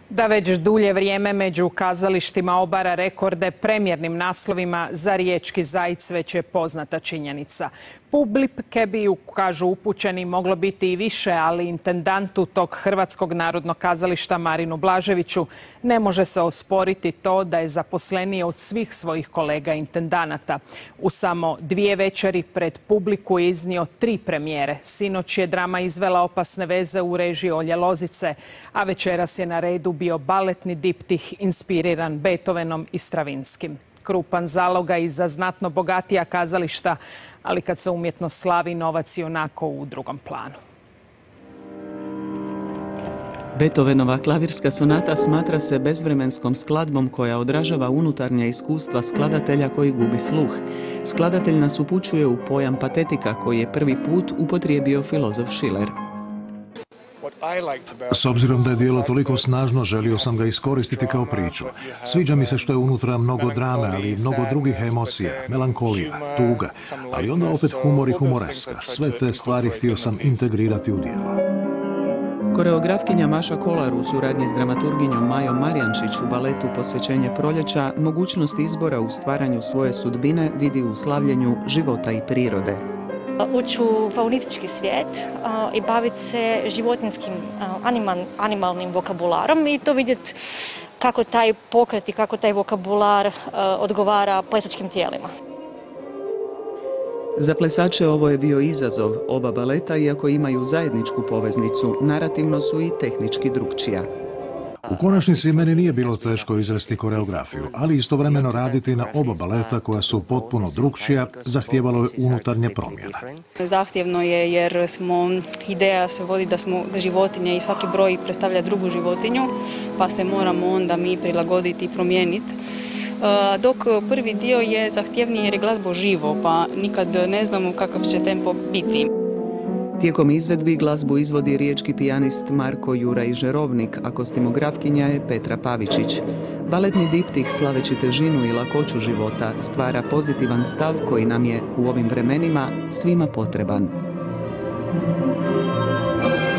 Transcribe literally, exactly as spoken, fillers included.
Da već dulje vrijeme među kazalištima obara rekorde premjernim naslovima, za riječki Zajc već je poznata činjenica. Publike bi, kažu upućeni, moglo biti i više, ali intendantu tog Hrvatskog narodnog kazališta Marinu Blaževiću ne može se osporiti to da je zaposleniji od svih svojih kolega intendanata. U samo dvije večeri pred publiku je iznio tri premijere. Sinoć je drama Izvela opasne veze u režiji Olje Lozice, a večeras je na redu bio baletni diptih inspiriran Beethovenom i Stravinskim. Krupan zalogaj za znatno bogatija kazališta, ali kad se umjetno slavi, novac je onako u drugom planu. Beethovenova klavirska sonata smatra se bezvremenskom skladbom koja odražava unutarnja iskustva skladatelja koji gubi sluh. Skladatelj nas upućuje u pojam patetika koji je prvi put upotrijebio filozof Schiller. S obzirom da je djelo toliko snažno, želio sam ga iskoristiti kao priču. Sviđa mi se što je unutra mnogo drame, ali i mnogo drugih emocija, melankolija, tuga, ali onda opet humor i humoreska. Sve te stvari htio sam integrirati u djelo. Koreografkinja Maša Kolar u suradnji s dramaturginjom Majom Marjančić u baletu Posvećenje proljeća mogućnost izbora u stvaranju svoje sudbine vidi u slavljenju života i prirode. Ući u faunistički svijet a, i baviti se životinjskim animal, animalnim vokabularom i to vidjeti kako taj pokret i kako taj vokabular a, odgovara plesačkim tijelima. Za plesače ovo je bio izazov. Oba baleta, iako imaju zajedničku poveznicu, narativno su i tehnički drukčija. U konačnici meni nije bilo teško izvesti koreografiju, ali istovremeno raditi na oba baleta koja su potpuno drukčija zahtijevalo je unutarnje promjene. Zahtjevno je jer smo, ideja se vodi da smo životinje i svaki broj predstavlja drugu životinju, pa se moramo onda mi prilagoditi i promijeniti. Dok prvi dio je zahtjevniji jer je glazba živo, pa nikad ne znamo kakav će tempo biti. Tijekom izvedbi glazbu izvodi riječki pijanist Marko Juraj Žerovnik, a kostimografkinja je Petra Pavičić. Baletni diptih, slaveći težinu i lakoću života, stvara pozitivan stav koji nam je u ovim vremenima svima potreban.